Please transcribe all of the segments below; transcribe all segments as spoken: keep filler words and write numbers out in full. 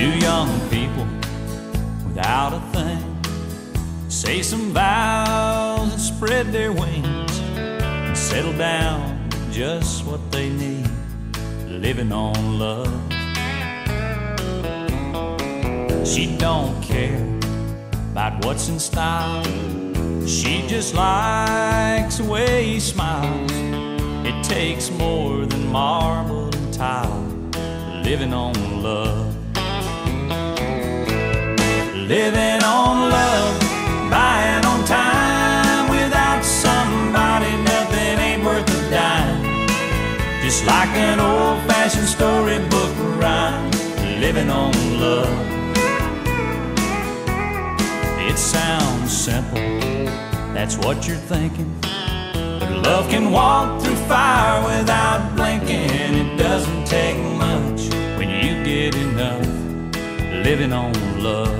Two young people without a thing say some vows and spread their wings and settle down just what they need, living on love. She don't care about what's in style, she just likes the way he smiles. It takes more than marble and tile, living on love. Living on love, buying on time. Without somebody, nothing ain't worth a dime. Just like an old-fashioned storybook rhyme, living on love. It sounds simple, that's what you're thinking, but love can walk through fire without blinking. It doesn't take much when you get enough, living on love.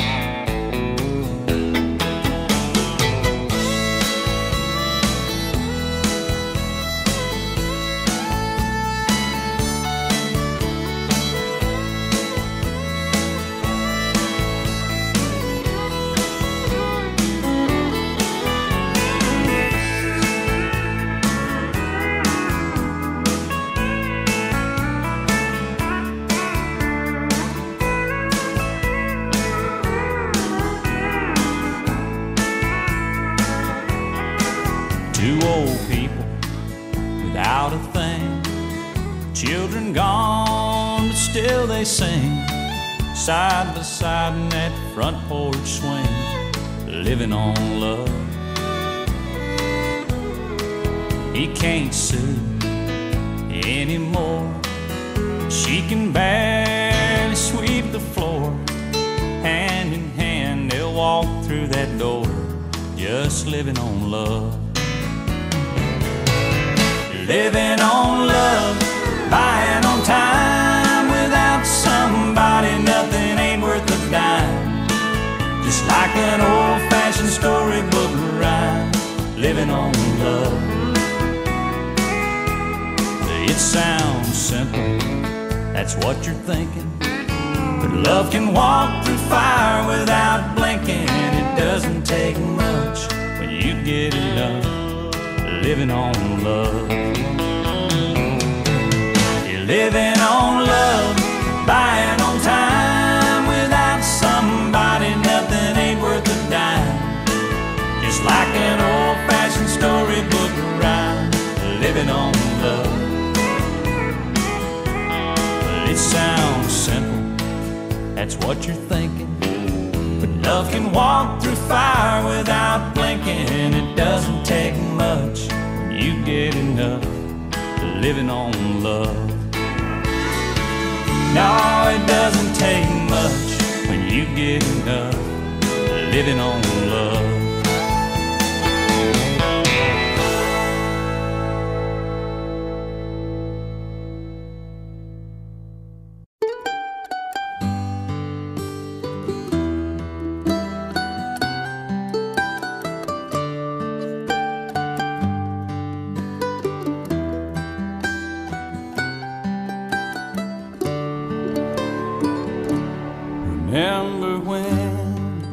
Two old people without a thing, children gone, but still they sing, side by side in that front porch swing, living on love. He can't sue anymore, she can barely sweep the floor. Hand in hand they'll walk through that door, just living on love. Living on love, buying on time. Without somebody, nothing ain't worth a dime. Just like an old-fashioned storybook rhyme, living on love. It sounds simple, that's what you're thinking, but love can walk through fire without blinking. It doesn't take much when you get enough, living on love. You're living on love, buying on time. Without somebody, nothing ain't worth a dime. Just like an old-fashioned storybook rhyme, living on love. Well, it sounds simple, that's what you're thinking, but love can walk through fire without blinking. It doesn't take much when you get enough, living on love. No, it doesn't take much when you get enough, living on love. Remember when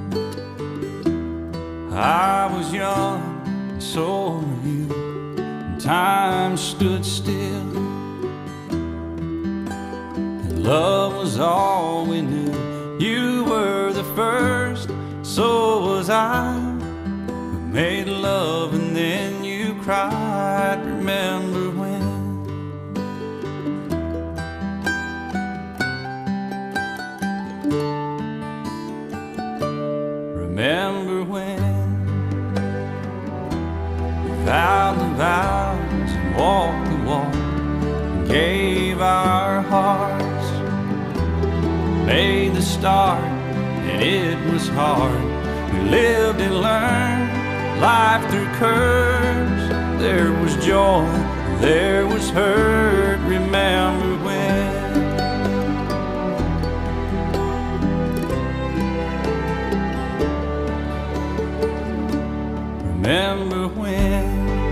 I was young, and so were you, and time stood still, and love was all we knew. You were the first, so was I. We made love and then you cried. Remember when? Remember when we vowed the vows and walked the walk and gave our hearts, made the start and it was hard. We lived and learned life through curves. There was joy, there was hurt. Remember when? Remember when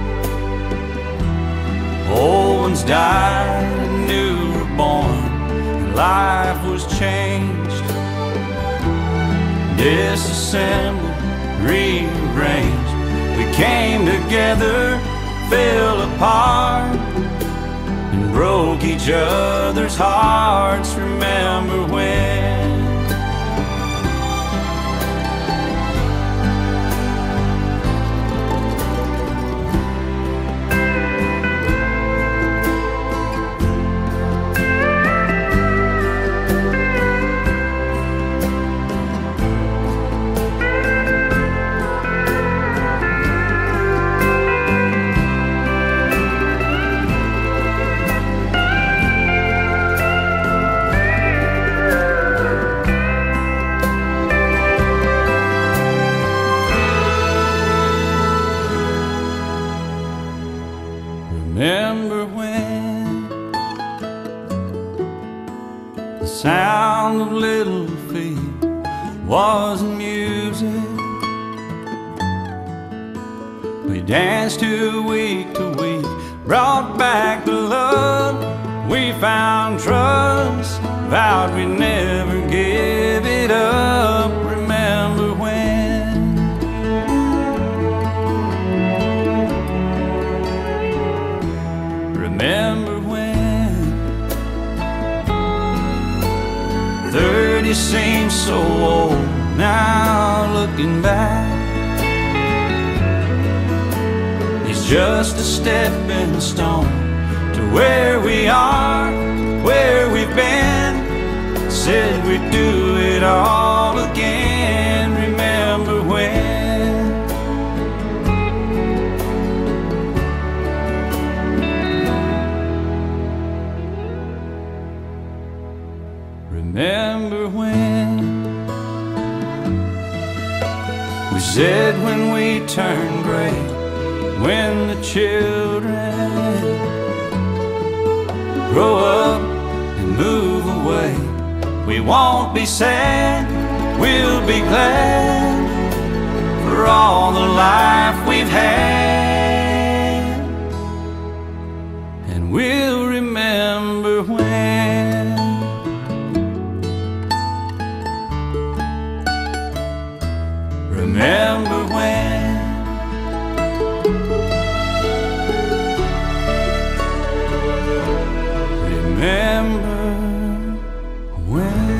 old ones died and new were born, and life was changed disassembled, rearranged. We came together, fell apart, and broke each other's hearts. Remember when? Remember when the sound of little feet was music? We danced to week to week, brought back the love. We found trust, vowed we'd never give it up. Remember when? Remember when thirty seems so old now, looking back. It's just a stepping stone to where we are, where we've been. Said we'd do it all again. Remember when? Remember when we said when we turn gray, when the children grow up and move away, we won't be sad, we'll be glad for all the life we've had. And we'll remember when. Remember when? Remember when?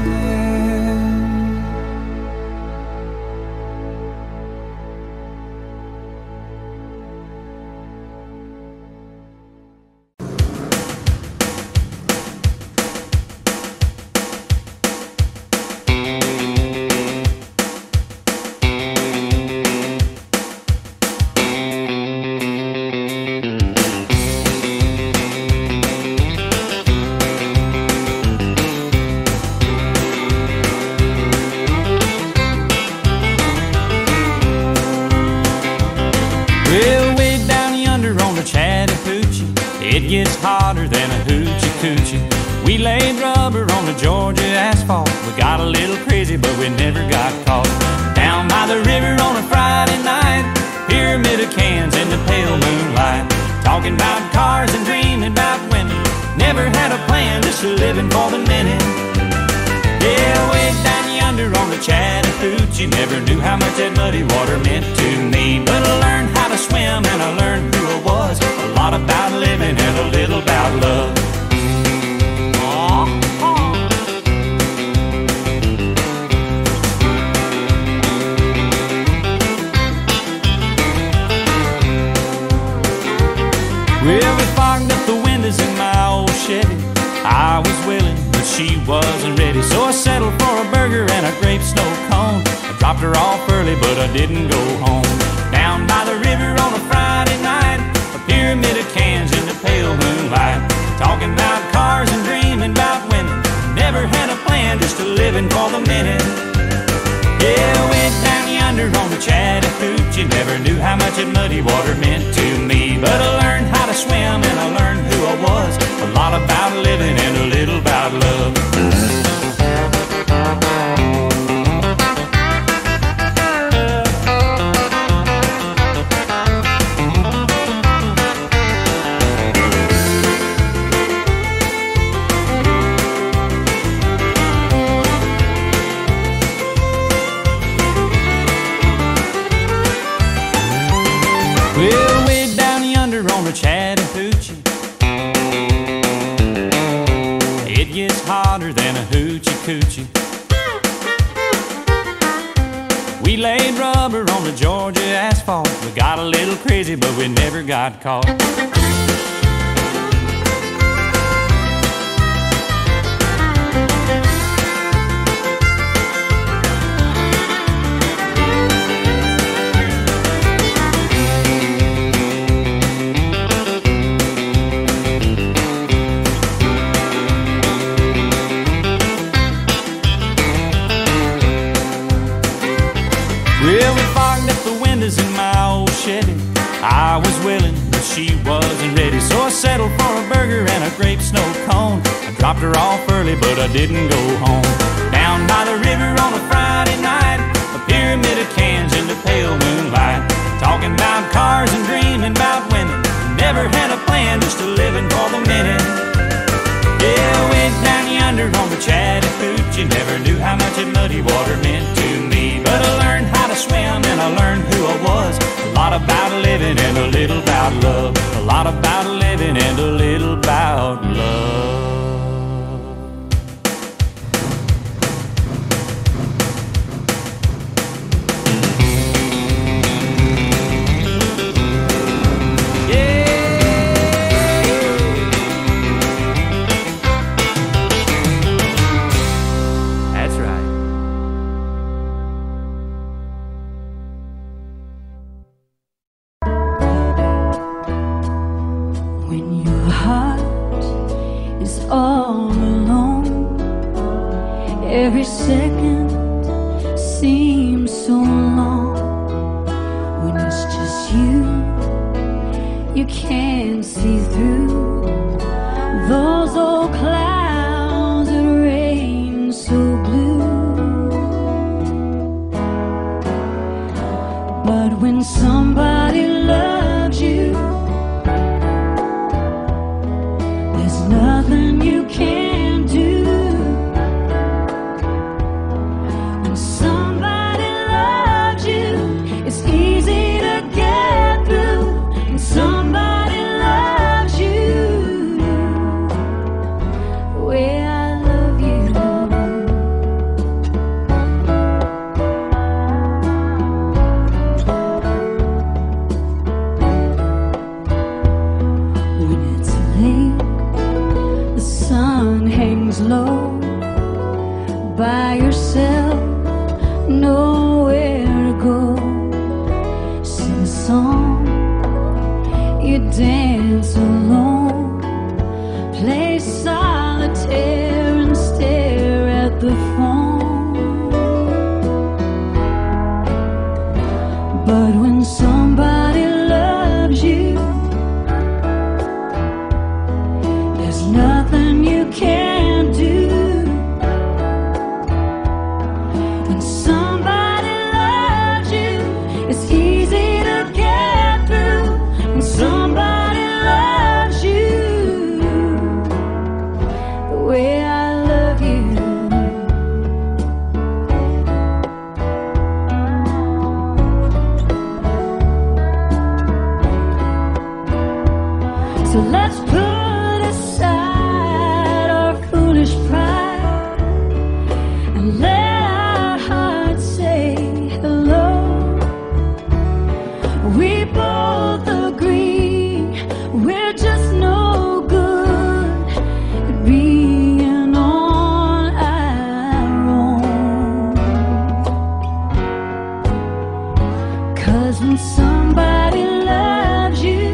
Well, way down yonder on the Chattahoochee, it gets hotter than a hoochie coochie. We laid rubber on the Georgia asphalt. We got a little crazy, but we never got caught. Down by the river on a Friday night, pyramid of cans in the pale moonlight, talking about cars and dreaming about women. Never had a plan, just living for the minute. Yeah, way down yonder on the Chattahoochee, never knew how much that muddy water meant to me. But I learned how to swim and I learned who I was, a lot about living and a little about love. Aww. Well, we fogged up the windows in my old Chevy. I was willing, but she wasn't ready, so I settled for a burger and a grape snow cone. I dropped her off early, but I didn't go home. Down by the river on a Friday night, a pyramid of cans in the pale moonlight, talking about cars and dreaming about women. Never had a plan, just a living for the minute. Yeah, went down yonder on the Chattahoochee, never knew how much that muddy water meant to me. But I learned how to swim and I learned who I was, a lot about living and a little about love. It gets hotter than a hoochie coochie. We laid rubber on the Georgia asphalt. We got a little crazy, but we never got caught. Well, we fogged up the windows in my old Chevy. I was willing, but she wasn't ready. So I settled for a burger and a grape snow cone. I dropped her off early, but I didn't go home. Down by the river on a Friday night, a pyramid of cans in the pale moonlight. Talking about cars and dreaming about women. Never had a plan, just a living for the minute. Yeah, I went down yonder on the Chattahoochee. Never knew how much that muddy water meant to me. But I learned how to swim and I learned who I was. A lot about living and a little about love. A lot about living and a little about love. Every second seems so long. When it's just you, you can't see through those old clouds that rain so blue. But when somebody loves you, there's nothing you can't do. Low by yourself, nowhere to go. Sing a song, you dance alone, play solitaire and stare at the phone. But when somebody loves you, there's nothing you can't. So let's put aside our foolish pride and let our hearts say hello. We both agree we're just no good at being on our own. 'Cause when somebody loves you,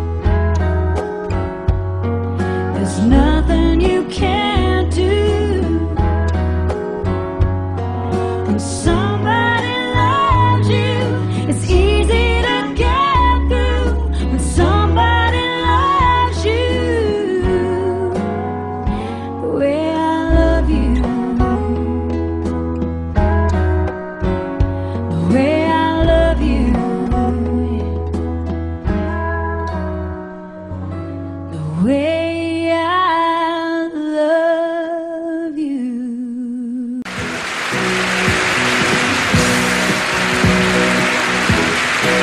there's nothing you can't do. When somebody loves you, it's easy to get through. When somebody loves you the way I love you, the way I love you, the way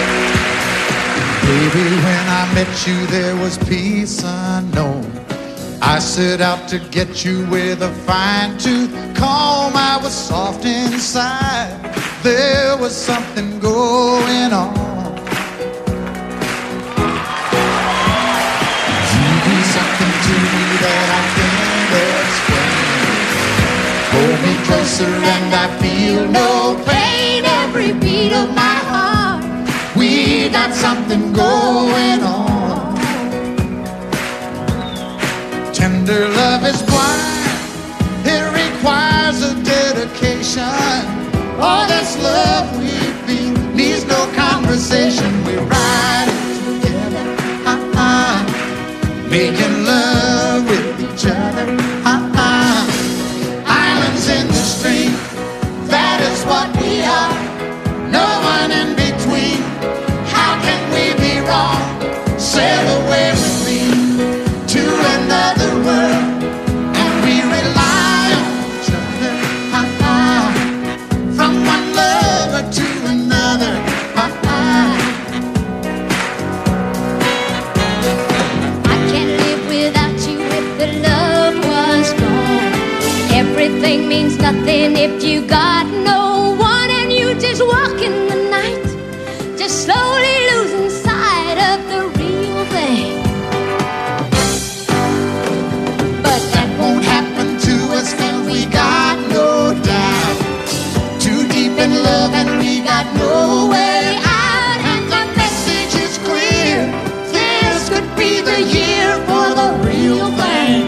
Baby, when I met you, there was peace unknown. I set out to get you with a fine tooth comb. I was soft inside. There was something going on. You do something to me that I can't explain. Hold me closer and I feel no pain. Every beat of my heart, we got something going on. Tender love is blind. It requires a dedication. All this love we feel needs no conversation. We ride it together, uh-uh. Making love with each other, uh-uh. Islands in the stream, that is what we are. No one in between. How can we be wrong? Sail away with me to another world, and we rely on each other, uh-uh. From one lover to another, uh-uh. I can't live without you if the love was gone. Everything means nothing if you got no one, and you just walk in the night, just slowly losing sight of the real thing. But that won't happen to us, cause we got no doubt. Too deep in love and we got no way out. And the message is clear, this could be the year for the real thing.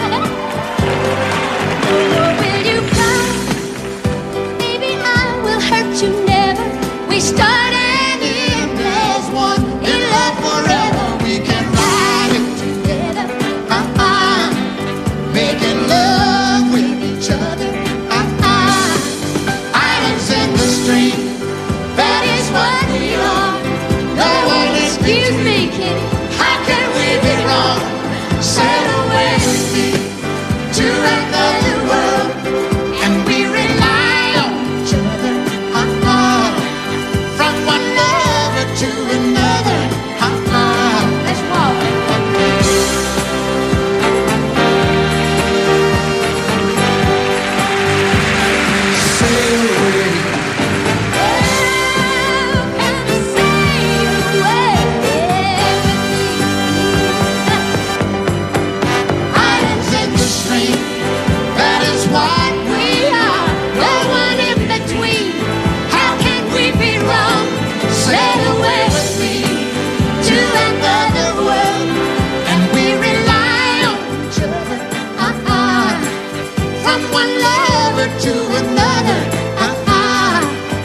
Will you come? Maybe I will hurt you never. We started in There's one in love forever. We can ride it together, uh-uh. Making love with each other, uh-uh. Islands in the stream, that is what we are. No one is excuse me, kitty. How can we be wrong? Sail away with me to another world, and we rely on each other, uh-uh. From one lover to another, uh-uh. Let's walk. Sail away. Islands in the stream, that is what we are. No one in between. How can we be wrong? Sail away with me to another world, and we rely on each other, uh-uh. From one lover to another, uh-uh.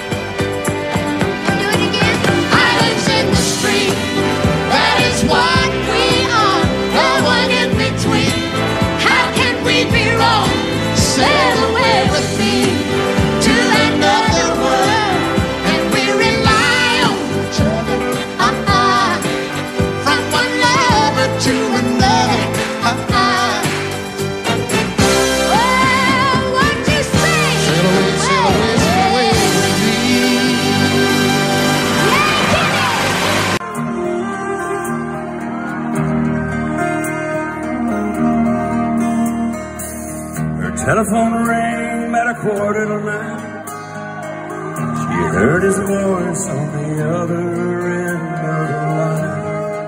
Do it again. Islands in the stream, that is what we are. No one in between. How can we be wrong? Sail away with me to another world, and we rely on each other, uh-uh. From one lover to another, uh-uh. Well, what you say? Sail away, sail away, sail away with me. Her telephone rang about a quarter to nine. She heard his voice on the other end of the line.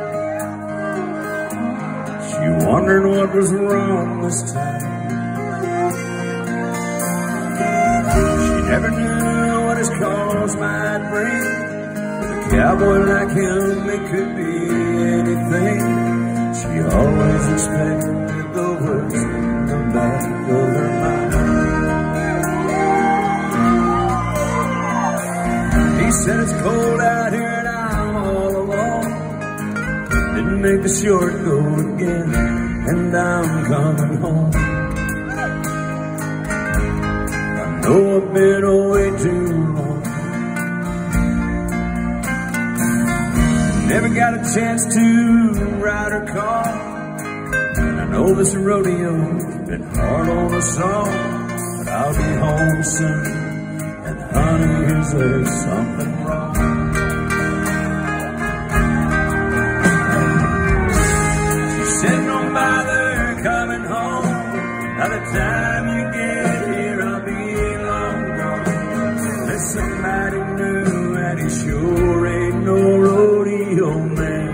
She wondered what was wrong this time. She never knew what his calls might bring. With a cowboy like him, it could be anything. She always expected the worst in the back of her mind. He said it's cold out here and I'm all alone. Didn't make the short go again, and I'm coming home. I know I've been away too long. Never got a chance to write or call. And I know this rodeo's been hard on us all, but I'll be home soon. And honey, is there something wrong? She's sitting on by there coming the time you get here, I'll be long gone. There's somebody new and he sure ain't no rodeo man.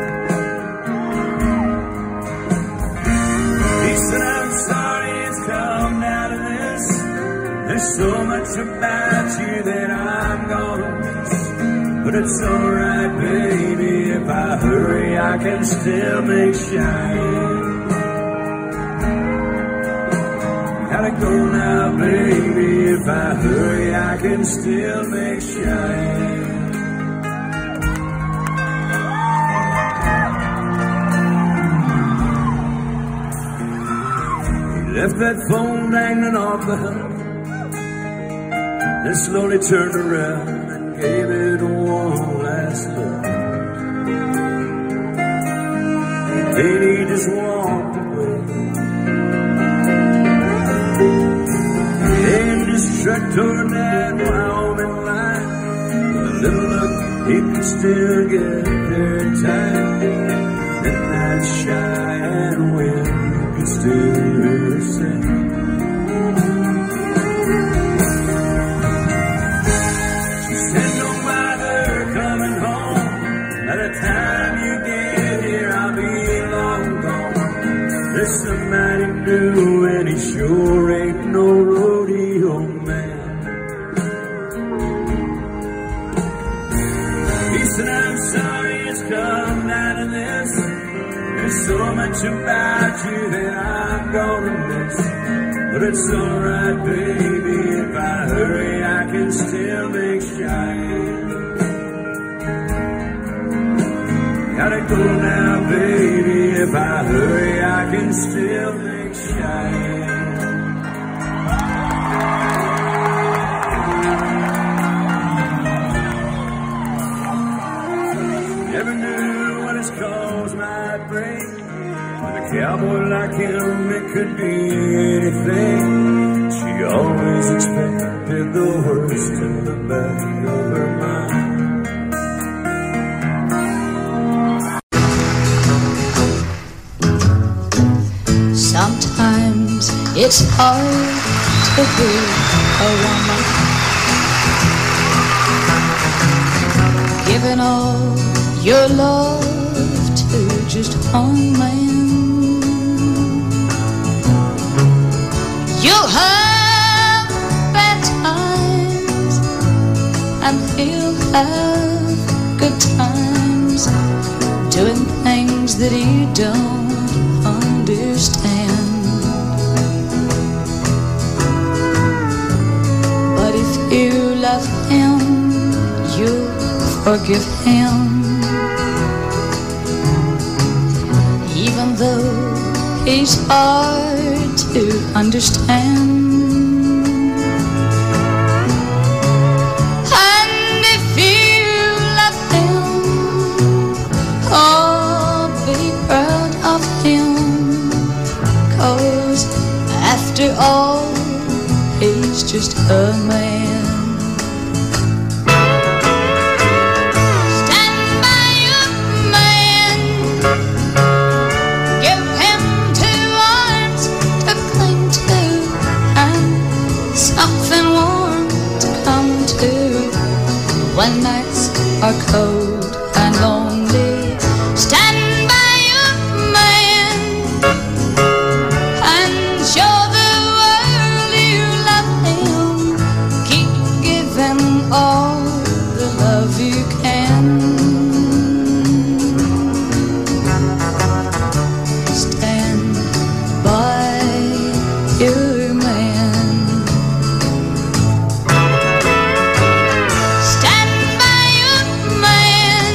He said, I'm sorry it's come down to this. There's so much about you that I'm gonna miss. But it's alright, baby, if I hurry, I can still make Cheyenne. Gotta go now, baby, if I hurry, I can still make Cheyenne. He left that phone dangling off the hook, then slowly turned around and gave it one last look. Then he just walked away. And just truck toward that Wyoming line. With a little luck, he could still get there in time. Then that Cheyenne wind could still hear her sing. She said, no matter coming home, by the time you get here, I'll be long gone. There's somebody new and he sure ain't no rodeo man. He said, I'm sorry it's come down to this. There's so much about you that I'm gonna miss. But it's alright, baby, if I hurry, I can still make Cheyenne. Gotta go now, baby, if I hurry, I can still make Cheyenne. Never knew what his cause might bring. With a cowboy like him, it could be anything. She always expected the worst in the back of her mind. Sometimes it's hard to be a woman, giving all your love to just one man. You'll have bad times and he'll have good times, doing things that you don't understand. But if you love him, you'll forgive him, even though he's hard to understand. And if you love him, oh, be proud of him, 'cause after all, he's just a man. Stand by your man, give him two arms to cling to, and something warm to come to when nights are cold and lonely. Stand by your man and show the world you love him. Keep giving all the love you can. Stand by your man. Stand by your man.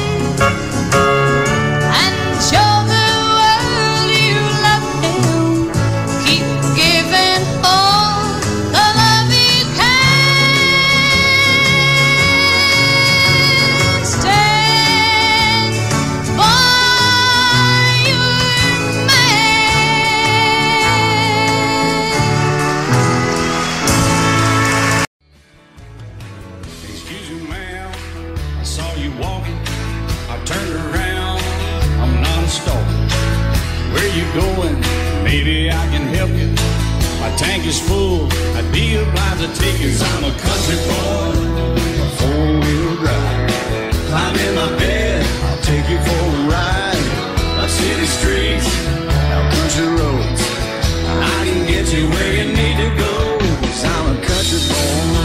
tank is full, I'd be obliged to take you. 'Cause I'm a country boy, a four-wheel drive. Climb in my bed, I'll take you for a ride. Up city streets, out country roads, I can get you where you need to go. 'Cause I'm a country boy.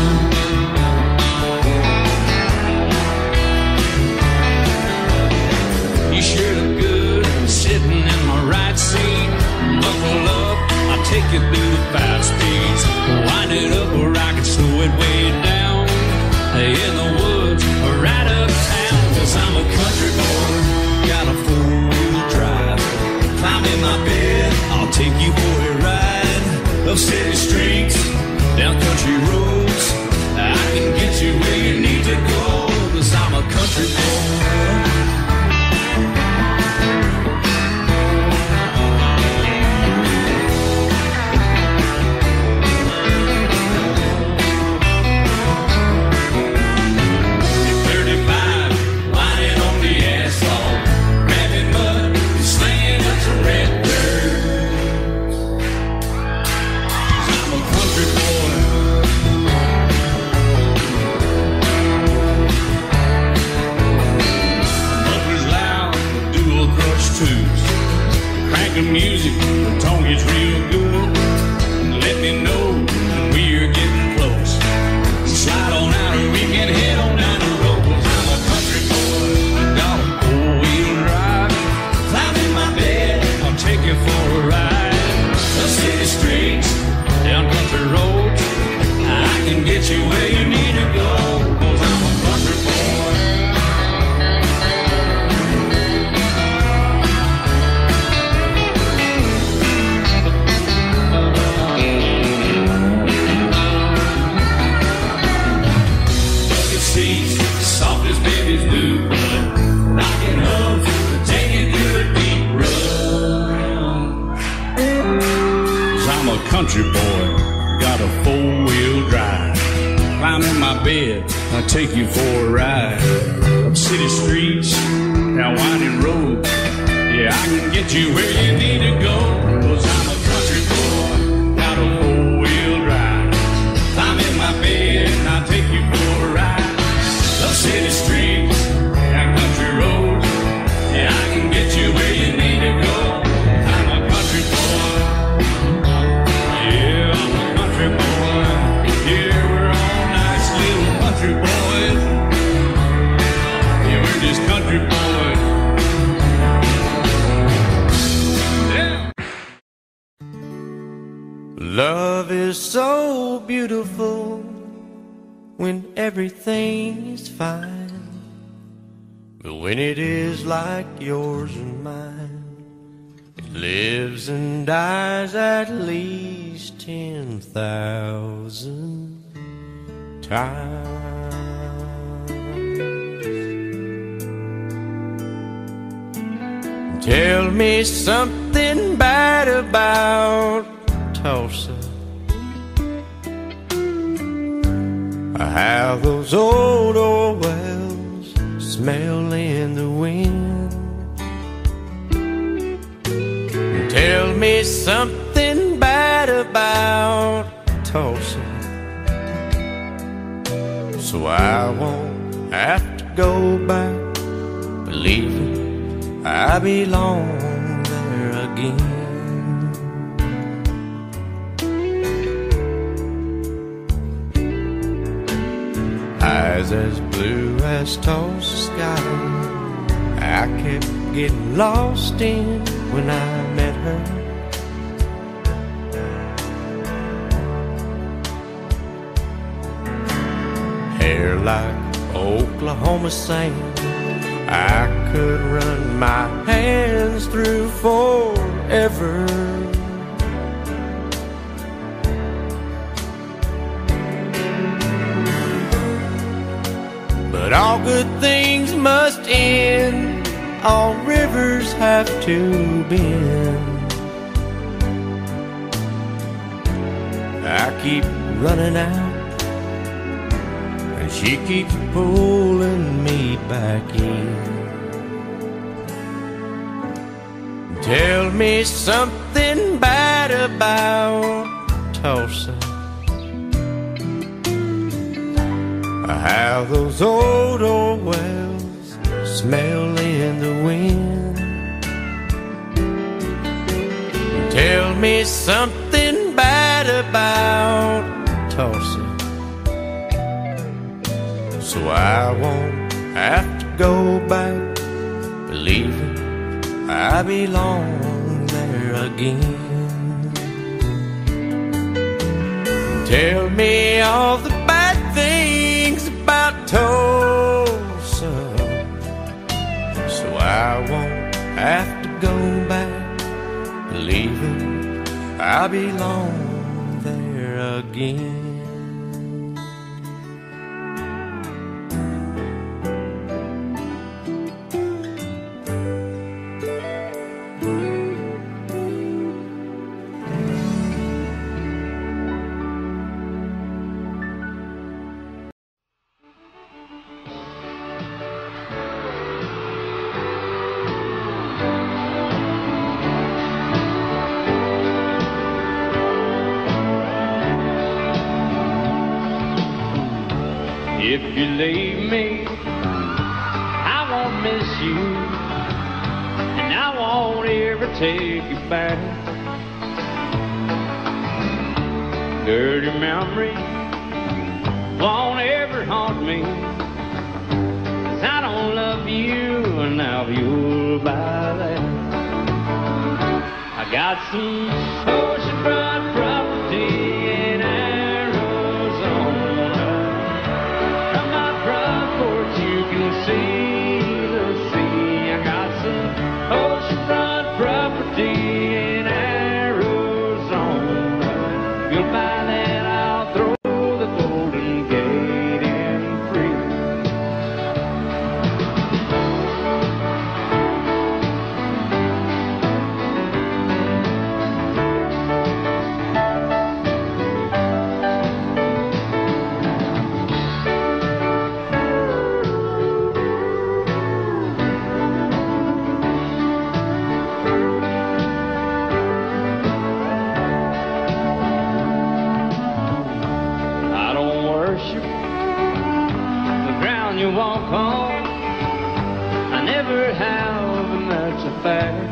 You sure look good sitting in my right seat. Buckle up, I'll take you through the five speeds. Wind it up or I can slow it way down. In the woods or right uptown. 'Cause I'm a country boy, got a four-wheel drive. Climb in my bed, I'll take you for a ride. Up city streets, down country roads, I can get you where you need to go. 'Cause I'm a country boy. The music, the tone gets real good. Let me know when we're getting close. Slide on out and we can head on down the road. 'Cause I'm a country boy, got a four-wheel drive. Climb in my bed, I'll take you for a ride. The city streets, down country roads, I can get you where you need to go. 'Cause I'm a country boy. Soft as babies do, but knocking up to take you through a deep run. 'Cause I'm a country boy, got a four-wheel drive. Climb in my bed, I'll take you for a ride. Up city streets, down winding roads, yeah, I can get you where you need to go. 'Cause I'm a country boy, got a four-wheel drive. Climb in my bed, and I'll take you for a ride. Up city streets, down country roads, yeah, I can get you where you need to go. I'm a country boy, yeah, I'm a country boy. Yeah, we're all nice little country boys. Yeah, we're just country boys. Yeah. Love is so beautiful when everything is fine, but when it is like yours and mine, it lives and dies at least ten thousand times. Tell me something bad about Tulsa, how those old oil wells smell in the wind. Tell me something bad about Tulsa, so I won't have to go back believing I belong there again. Eyes as blue as Tulsa sky, I kept getting lost in when I met her. Hair like Oklahoma sand, I could run my hands through forever. But all good things must end, all rivers have to bend. I keep running out, and she keeps pulling me back in. Tell me something bad about Tulsa. How those old, old wells smell in the wind. Tell me something bad about Tulsa, so I won't have to go back believing I belong there again. Tell me all the bad things about Tulsa, so I won't have to go back believing I belong there again. If you leave me, I won't miss you, and I won't ever take you back. Dirty memories won't ever haunt me, 'cause I don't love you, and now you'll buy that. I got some oceanfront property in Arizona. From my front porch you can see the sea. I got some oceanfront property in Arizona. If you'll buy that, I'll throw the Golden Gate in free. I don't worship the ground you walk on. I never have, and that's a fact.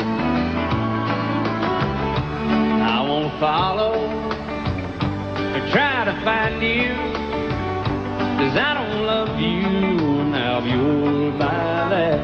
I won't follow or try to find you, 'cause I don't love you, now you'll buy that.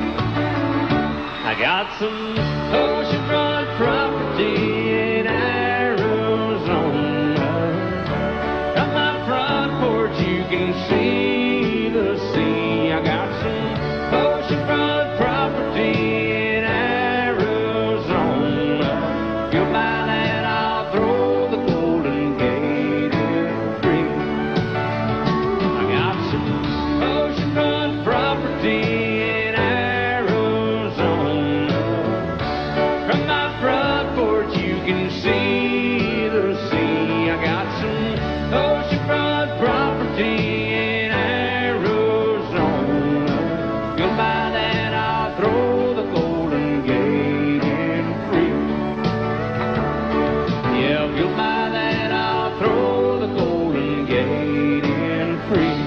I got some oceanfront property in Arizona. From my front porch you can see the sea. I got some oceanfront property in Arizona. If you'll buy that, I'll throw the Golden Gate in free. I got some oceanfront property in Arizona. From my front porch you can see the sea. I got some oceanfront property in Arizona. If you'll buy that, I'll throw the Golden Gate in free. Yeah, if you'll buy that, I'll throw the Golden Gate in free.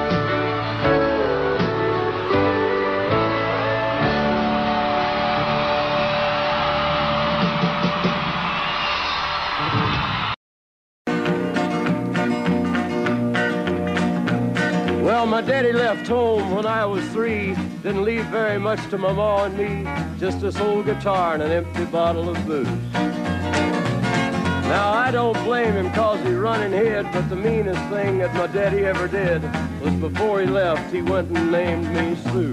Well, my daddy left home when I was three. Didn't leave very much to my ma and me. Just this old guitar and an empty bottle of booze. Now, I don't blame him 'cause he running hid, but the meanest thing that my daddy ever did was before he left, he went and named me Sue.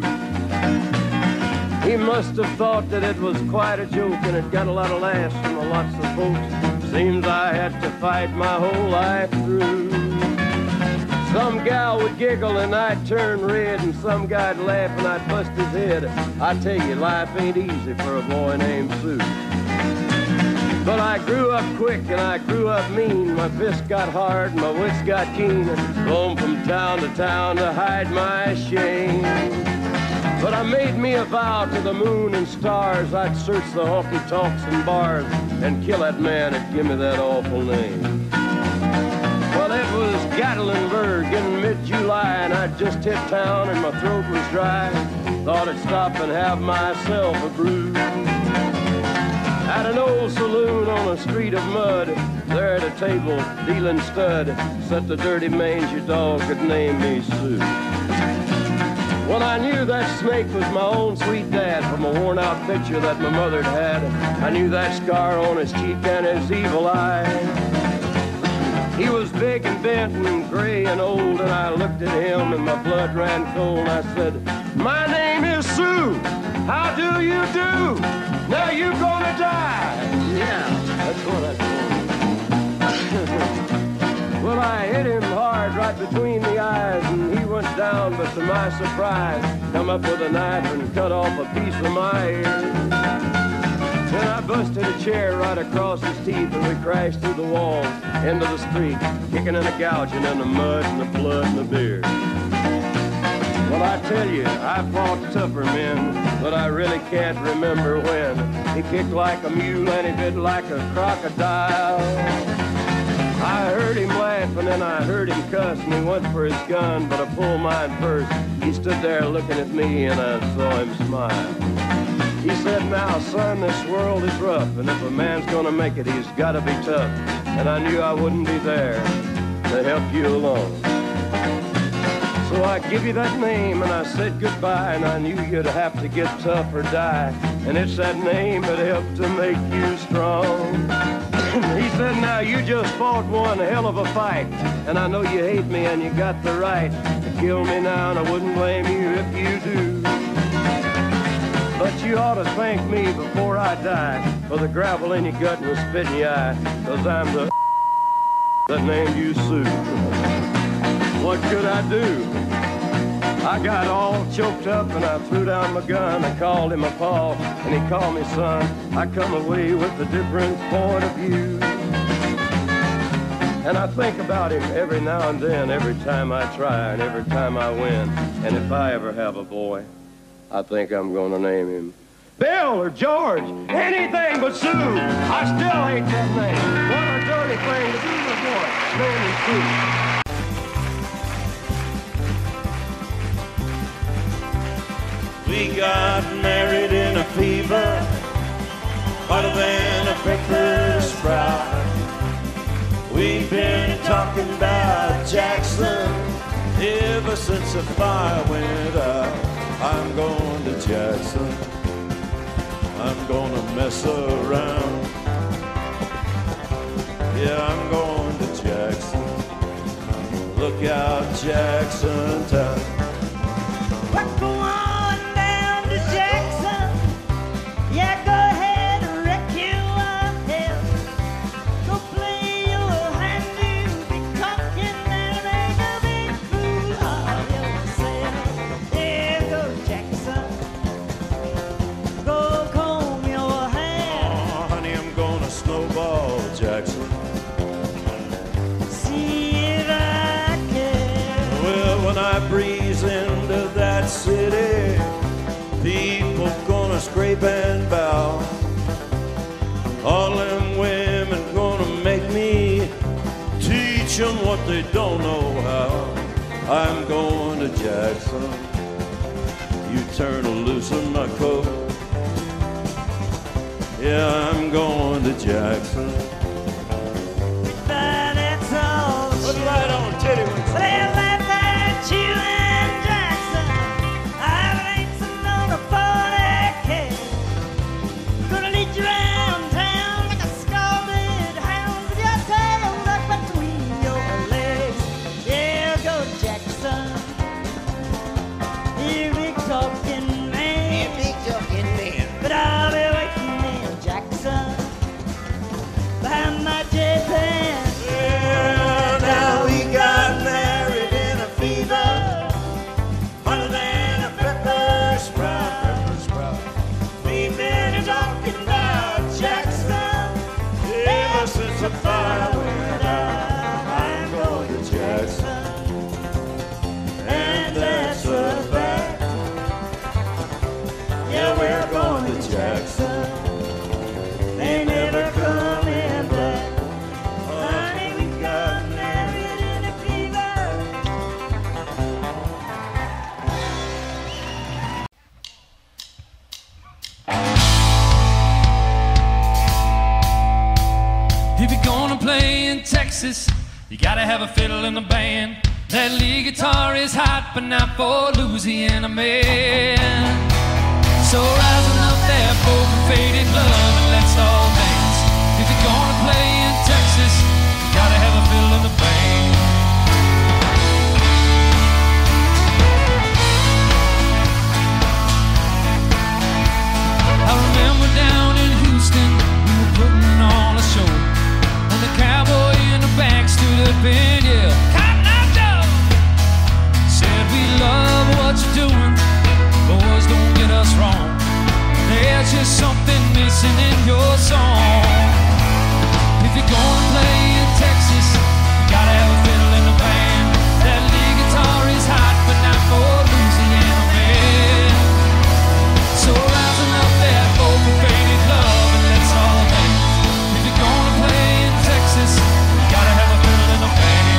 He must have thought that it was quite a joke, and it got a lot of laughs from lots of folks. Seems I had to fight my whole life through. Some gal would giggle and I'd turn red, and some guy'd laugh and I'd bust his head. I tell you, life ain't easy for a boy named Sue. But I grew up quick and I grew up mean. My fists got hard and my wits got keen. Roamed from town to town to hide my shame. But I made me a vow to the moon and stars I'd search the honky-tonks and bars and kill that man that give me that awful name. Well, it was Gatlinburg in mid-July, and I'd just hit town and my throat was dry. Thought I'd stop and have myself a brew. At an old saloon on a street of mud, there at a table, dealing stud, sat the dirty mangy dog that named me Sue. Well, I knew that snake was my own sweet dad from a worn-out picture that my mother'd had. I knew that scar on his cheek and his evil eye. He was big and bent and gray and old, and I looked at him and my blood ran cold. And I said, "My name is Sue. How do you do? Now you gonna die." Yeah, that's what I told him. Well, I hit him hard right between the eyes, and he went down, but to my surprise, come up with a knife and cut off a piece of my ear. Then I busted a chair right across his teeth, and we crashed through the walls into the street, kicking and a gouging in the mud and the blood and the beer. Well, I tell you, I fought tougher men, but I really can't remember when. He kicked like a mule and he bit like a crocodile. I heard him laugh and then I heard him cuss, and he went for his gun, but I pulled mine first. He stood there looking at me and I saw him smile. He said, "Now, son, this world is rough, and if a man's gonna make it, he's gotta be tough." And I knew I wouldn't be there to help you along. So I give you that name and I said goodbye, and I knew you'd have to get tough or die. And it's that name that helped to make you strong. He said, "Now you just fought one hell of a fight, and I know you hate me and you got the right to kill me now, and I wouldn't blame you if you do. But you ought to thank me before I die for the gravel in your gut and the spit in your eye, 'cause I'm the that named you Sue." What could I do? I got all choked up and I threw down my gun. I called him a paw and he called me son. I come away with a different point of view. And I think about him every now and then, every time I try and every time I win. And if I ever have a boy, I think I'm gonna name him Bill or George, anything but Sue. I still hate that name. What a dirty thing to do to a boy. Name him Sue. We got married in a fever, hotter than a pepper sprout. We've been talking about Jackson ever since the fire went out. I'm going to Jackson, I'm gonna mess around. Yeah, I'm going to Jackson, look out Jackson town. What go on down to Jackson? Yeah, go ahead and wreck you up there. Go play your hand, you be cocking and make a big fool of yourself. Yeah, go Jackson. Go comb your hair. Oh, honey, I'm gonna snowball Jackson. See if I can. Well, when I breeze into that city, people gonna scrape and bow. All them women gonna make me teach them what they don't know how. I'm going to Jackson, you turn loose in my coat. Yeah, I'm going to Jackson. But that's all. Put it right on, Teddy. Well, laugh at you and Jackson. I'm racing on a forty K. Gonna lead you around town like a scalded hound with your tail tucked between your legs. Yeah, go Jackson. You big talking man. You big talking man. But I'll be waiting in Jackson. Behind Texas, you gotta have a fiddle in the band. That lead guitar is hot, but not for Louisiana man. So rising up that broken faded love and let's all dance. If you're gonna play in Texas, you gotta have a fiddle in the band. I remember down in Houston, we were putting on a show, and the cowboy in the back stood up and yelled, "Cotton Eye Joe!" Said, "We love what you're doing, boys, don't get us wrong. There's just something missing in your song. If you're gonna play in Texas, you gotta have a fiddle in the band. That lead guitar is hot, but not for Louisiana man. So rising up that open faded love and let's all dance. If you're gonna play in Texas, you gotta have a fiddle in the band."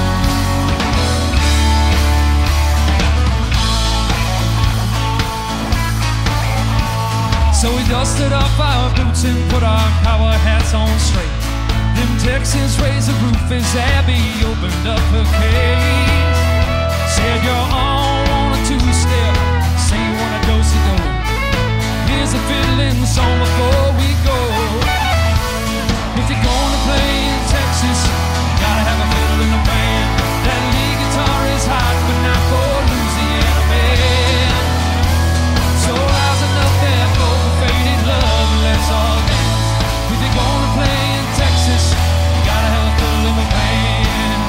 So we dusted off our boots and put our cowboy hats on straight. Them Texas razor roof as Abby opened up her case. Said, "You're all on a two-step, say you want a do-si-do. Here's a fiddling song before we go. If you're gonna play in Texas, you gotta have a fiddle in the band. That lead guitar is hot, but not for Louisiana man. So rising up that faded love and let's all dance. If you're gonna play in Texas, you gotta have a fiddle in the band."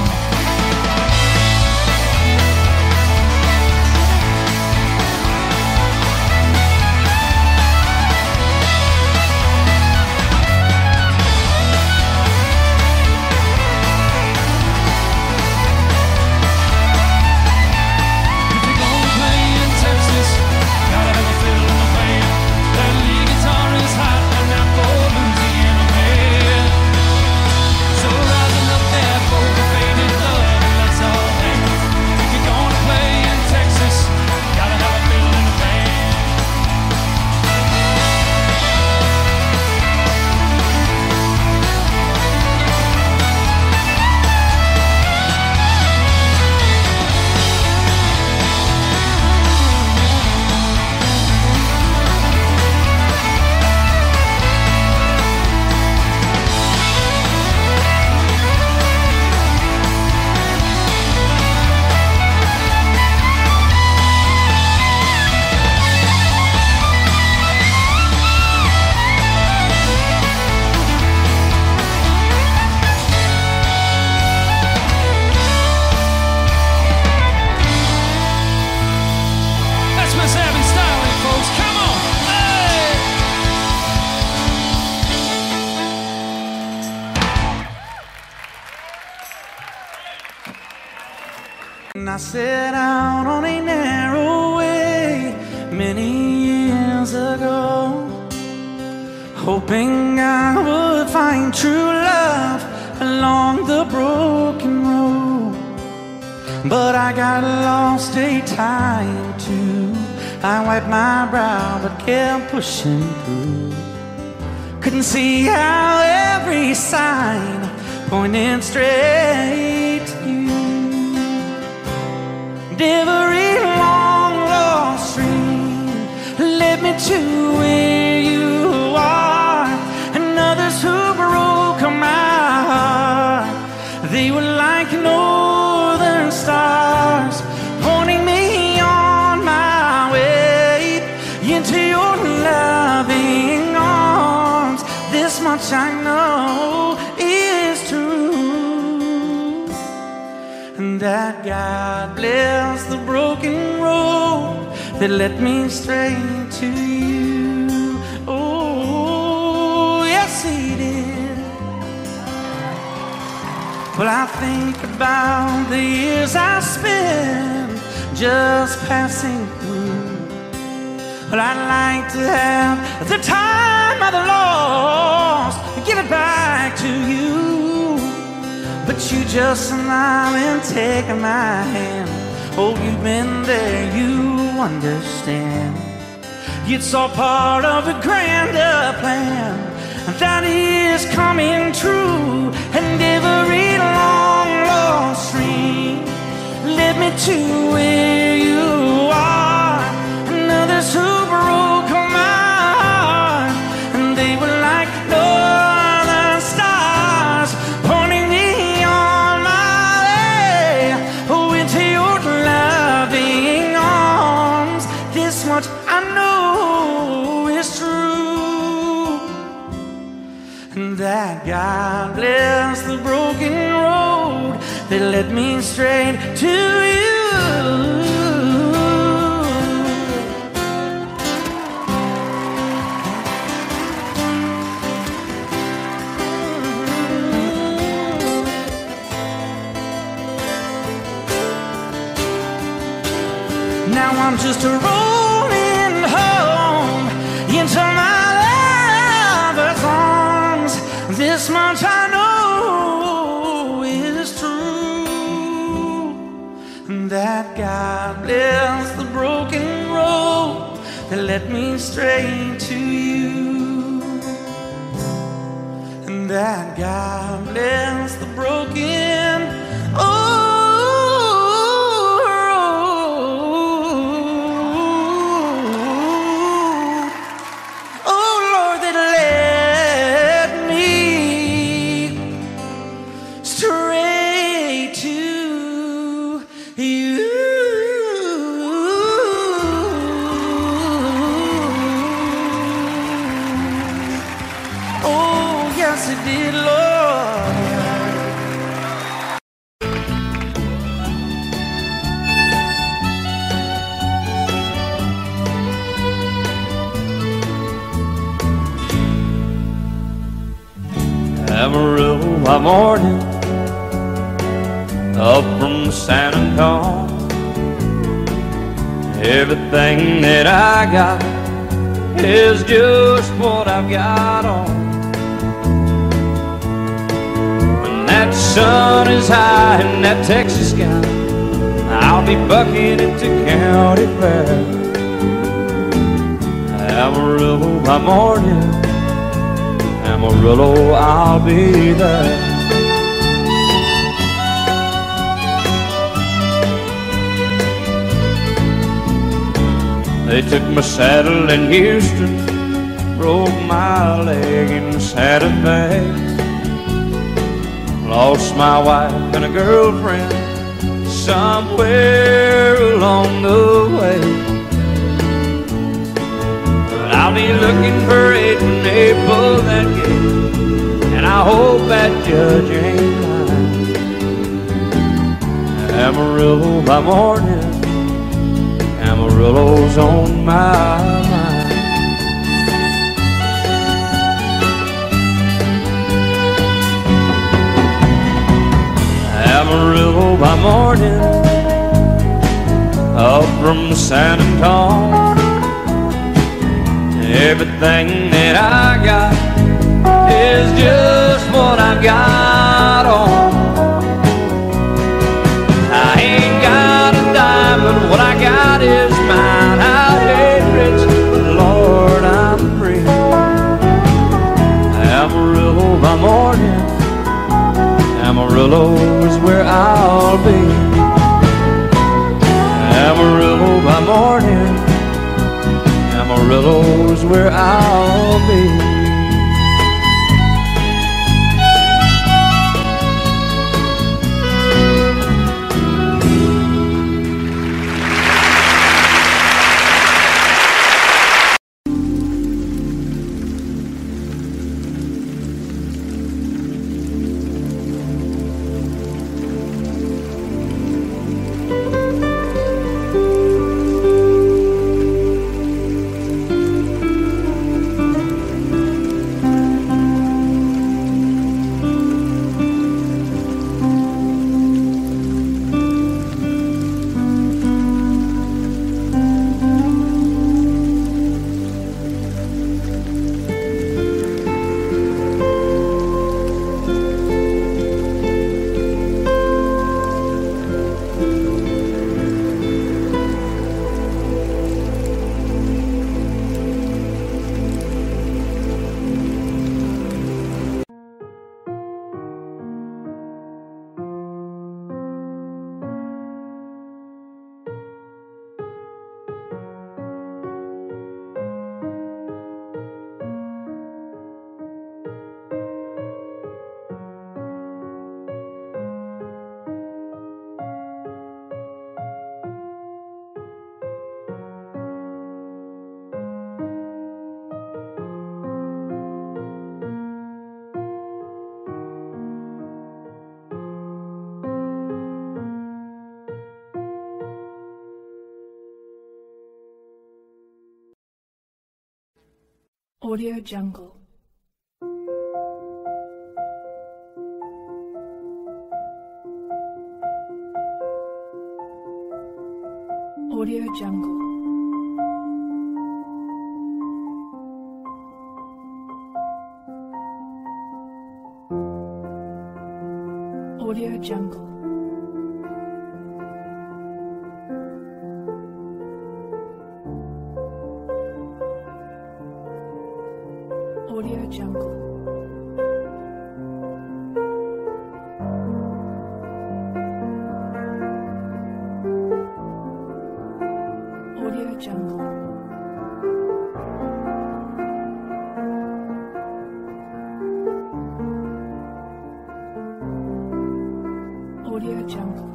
If you're gonna play in Texas, you gotta have a fiddle in the band. That lead guitar is hot, but not for Louisiana man. So rising up that broken faded love and let's all dance. If you're gonna play in Texas, you gotta have a fiddle in the band. That's Miss Abby Styling, folks. Come on. Hey! And I set out on a narrow way many years ago, hoping I would find true love along the broken road. But I got lost a time or two. I wiped my brow but kept pushing through. Couldn't see how every sign pointed straight to you. And every long lost stream led me to where you are. And others who broke my heart, they were like northern stars, pointing me on my way into your loving arms. This much I know is true, and that God bless the broken road that led me straight to you. Oh, yes, He did. Well, I think about the years I spent just passing through. Well, I'd like to have the time of the lost, give it back to you. But you just smile and take my hand. Oh, you've been there, you understand. It's all part of a grander plan that is coming true. And every much I know is true, and that God bless the broken road that led me straight to you. Now I'm just a rolling home into my lover's arms. This much I know is true, that God bless the broken road that led me straight to you, and that God bless the broken road. Amarillo by morning, up from San Antonio. Everything that I got is just what I've got on. When that sun is high in that Texas sky, I'll be bucking into County Fair. Amarillo by morning, Amarillo, I'll be there. They took my saddle in Houston, broke my leg in Santa Fe, lost my wife and a girlfriend somewhere along the way. I'll be looking for it when they pull that gate, and I hope that judge ain't lying. Amarillo by morning, Amarillo's on my mind. Amarillo by morning, up from San Antonio. Everything that I got is just what I've got on. I ain't got a dime, but what I got is mine. I ain't rich, but Lord, I'm free. Amarillo by morning, Amarillo is where I'll be. Amarillo by morning, Amarillo's where I'll be. Audio Jungle. Audio Jungle. Audio Jungle. Audio Jungle. Audio Jungle. Audio Jungle.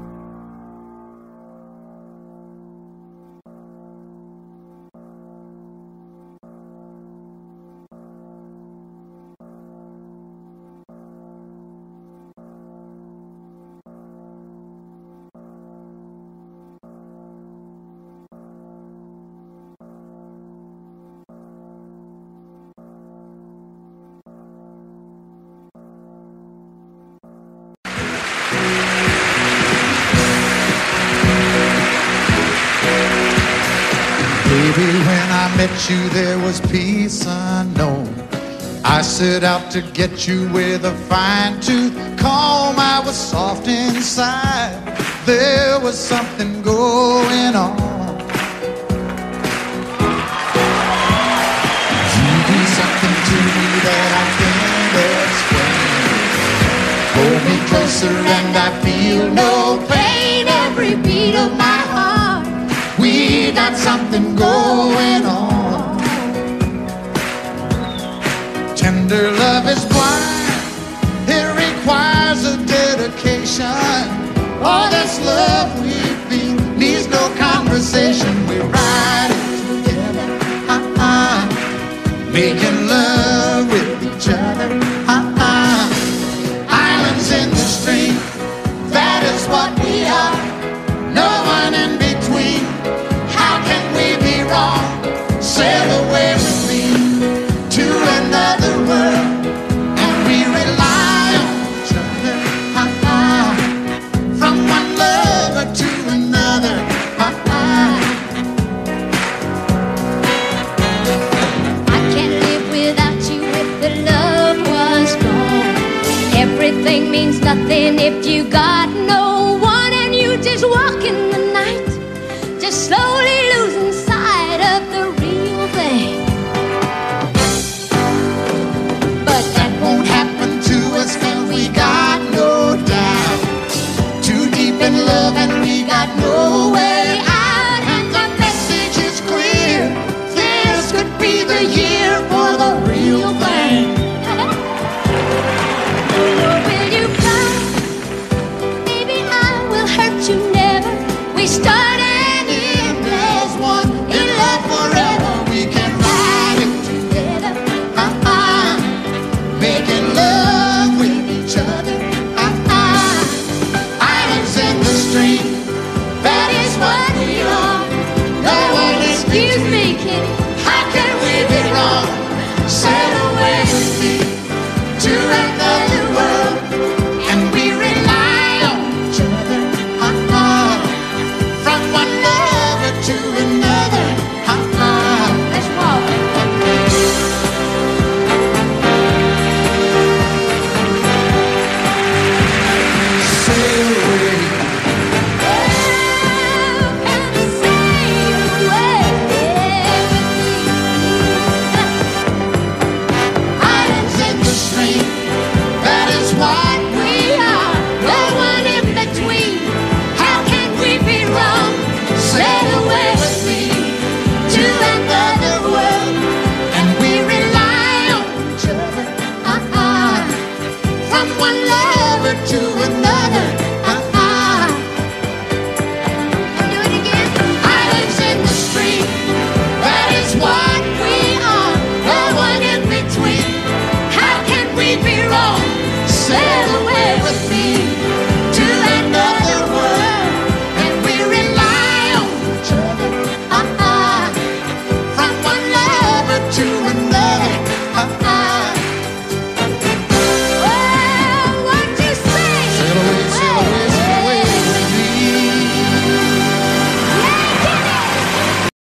Baby, when I met you, there was peace unknown. I set out to get you with a fine-tooth comb. I was soft inside. There was something going on. You do something to me that I can't explain. Hold me closer and I feel no pain. Every beat of my heart, we got something going on. Tender love is blind. It requires a dedication. All this love we feel needs no conversation. We ride it together, uh-uh, making love with each other, uh-uh. Islands in the stream, that is what we are. No one in between. How can we be wrong? Sail away with me to another world, and we rely on each other, uh-uh. From one lover to another, uh-uh. I can't live without you if the love was gone. Everything means nothing if you got no one, and you just walk in the night, just slowly losing sight of the real thing. But that won't happen to us, and we got no doubt. Too deep in love and we got no way out. And the message is clear. This could be the year for the real thing. Will you come? Baby, I will hurt you never. We started And as one in love forever, we can ride it together, uh-uh, making love with each other, uh-uh. Islands in the stream,